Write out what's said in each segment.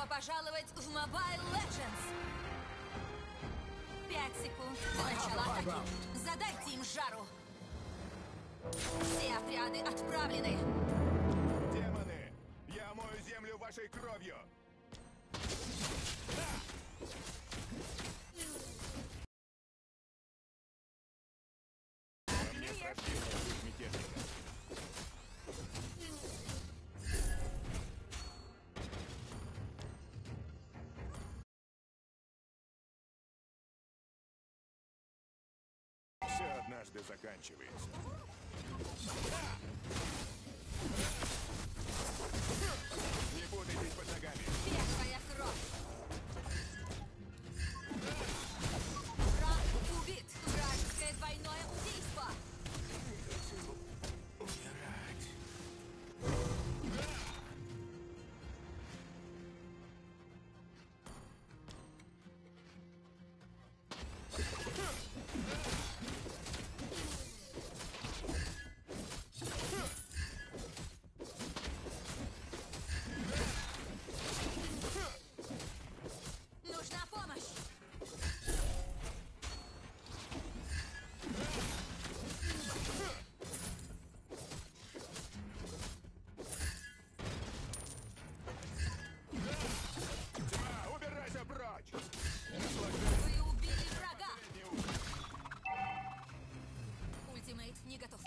пожаловать в Mobile Legends! 5 секунд до начала атаки. Задайте им жару. Все отряды отправлены. Демоны, я мою землю вашей кровью. Мне с рождения быть мятежником. Все однажды заканчивается. Не путайтесь под ногами. Первая кровь. Враг убит. Вражеское двойное убийство. Умирать. Нужна помощь. Тьма, убирайся прочь! Вы убили врага. Ультимейт не готов.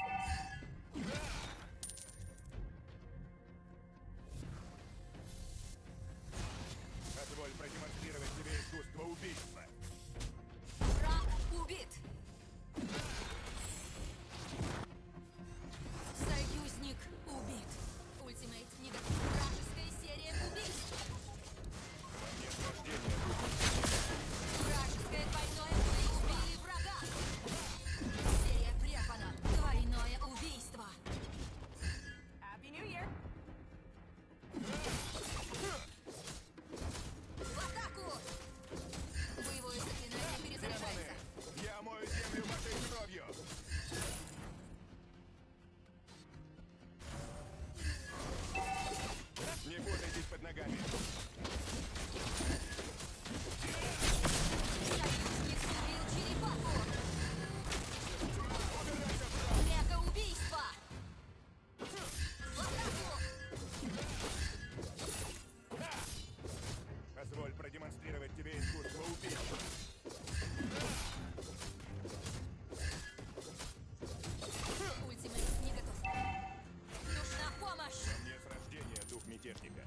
Позволь продемонстрировать тебе искусство убийства. Враг убит. Союзник убит. Ультимейт не готов. Вражеская серия убийств. Во мне с рождения Вражеское двойное убийство. Убили врага. Серия препана. Двойное убийство. Happy New Year! В атаку! Боевое заклинание перезаряжается. я мою землю вашей кровью. Не путайтесь под ногами. Союзник убил черепаху. Мега-убийство. В атаку! Позволь продемонстрировать тебе искусство убийства. Ультимейт не готов. Нужна помощь. Мне с рождения дух мятежника.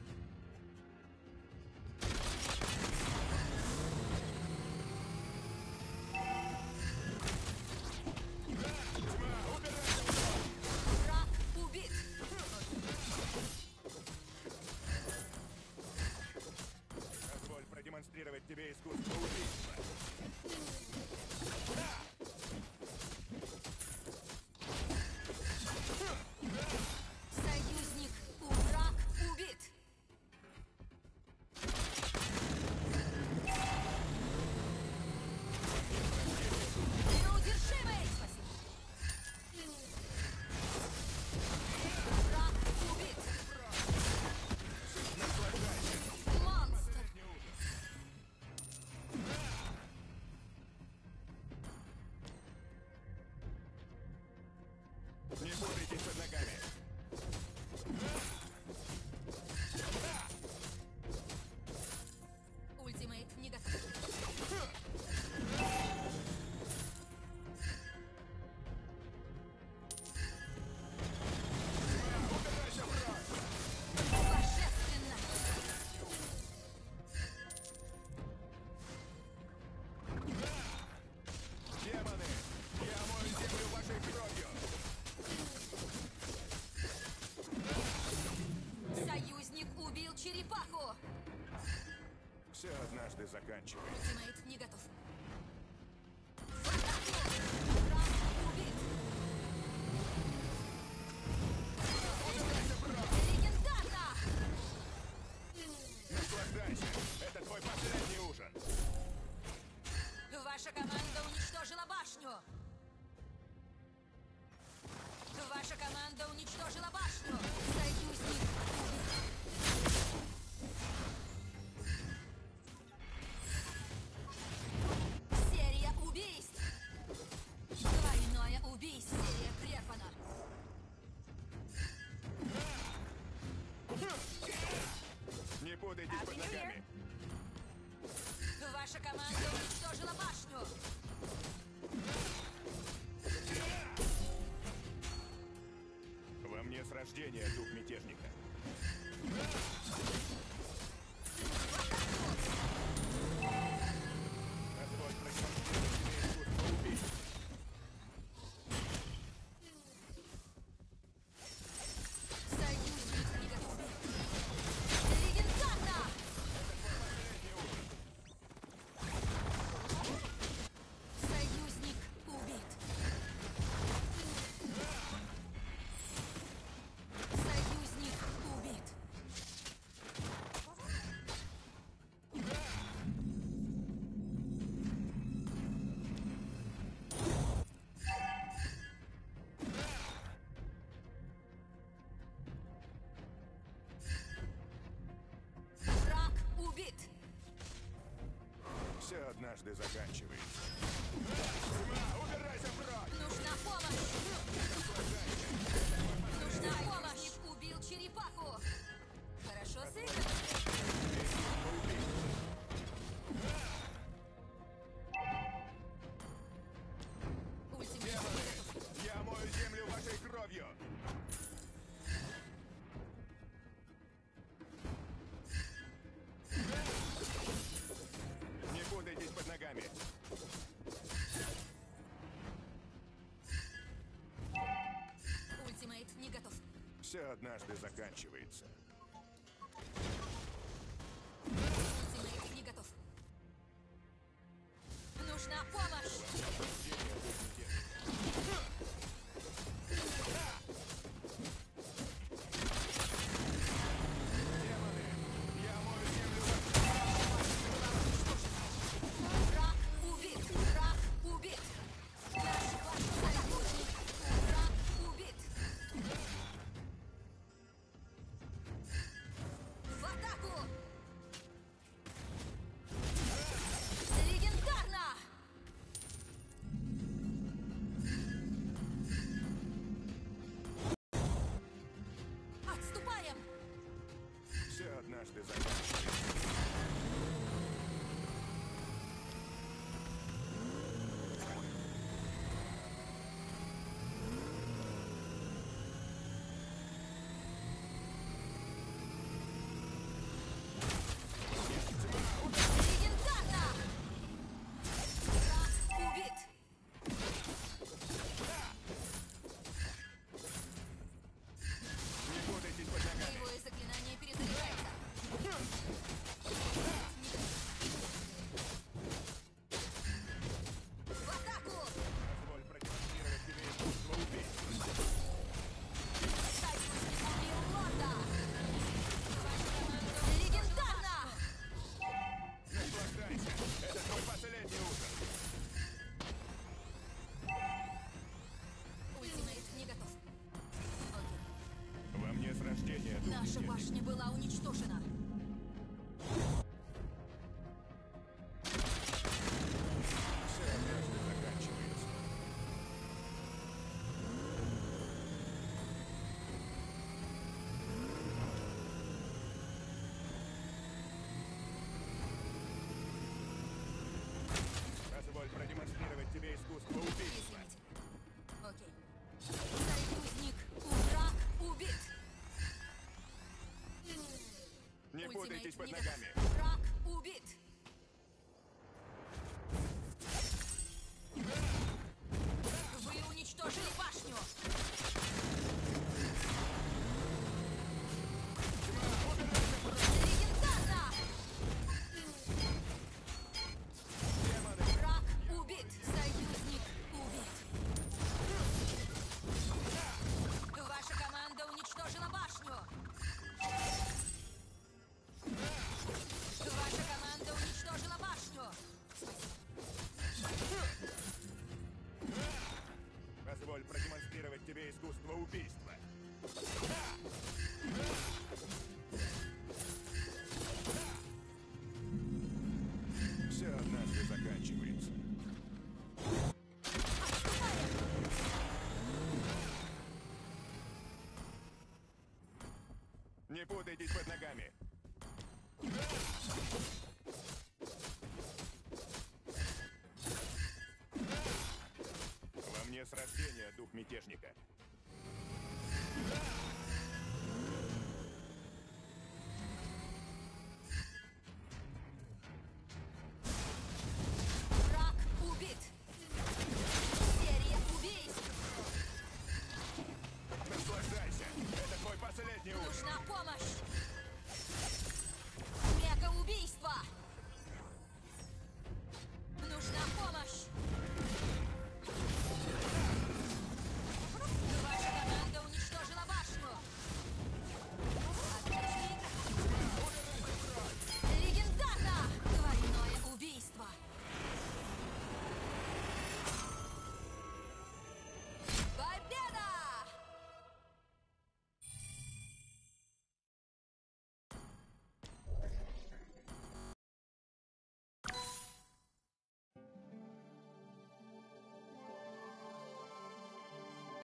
Тьма, убирайся! Враг убит. Позволь продемонстрировать тебе искусство убийства. Союзник враг убит. Неудержимый. Спасибо. Враг убит. Монстр. Не путайтесь под ногами. Ультимейт не готов. Убирайся прочь! Божественно. Демоны, я мою землю вашей кровью. Союзник убил черепаху. Все однажды заканчивается. Ультимейт не готов. В атаку! Враг убит. Легендарно! Наслаждайся. Это твой последний ужин. Ваша команда уничтожила башню. Ваша команда уничтожила башню. Союзник убит. Не путайтесь под ногами. Ваша команда уничтожила башню. Во мне с рождения дух мятежника. Позволь продемонстрировать тебе искусство убийства. Союзник не готов. Легендарно! Союзник убит. Союзник убит. Враг убит. Все однажды заканчивается. Тьма, убирайся прочь! Нужна помощь. Нужна помощь. Убил черепаху. Хорошо сыграно. Ультимейт. Я мою землю вашей кровью! Не путайтесь под ногами. Ультимейт не готов. Все однажды заканчивается. Ультимейт не готов. Нужна помощь. Демоны, я мою землю Враг убит. Враг убит. Ваш союзник. Враг убит. В атаку! Легендарно! Отступаем! все однажды заканчивается. Легендарно! Враг убит! Не путайтесь под ногами. Боевое заклинание перезаряжается. В атаку! Позволь продемонстрировать тебе искусство убийства. Союзник убил лорда! Легендарно! Наслаждайся. Это твой последний ужин. Ультимейт не готов. Окей. Во мне с рождения дух Наша мятежника. башня была уничтожена. Все однажды заканчивается. Позволь продемонстрировать тебе искусство убийства. Извините. Окей. Союзник враг убит. Не путайтесь под не ногами. готов. Враг убит. Вы уничтожили башню. Легендарно! Враг убит. Союзник убит. Ваша команда уничтожила башню. Ваша команда уничтожила башню. Позволь продемонстрировать тебе искусство убийства. Все однажды заканчивается. Не путайтесь под ногами. Во мне с рождения дух мятежника.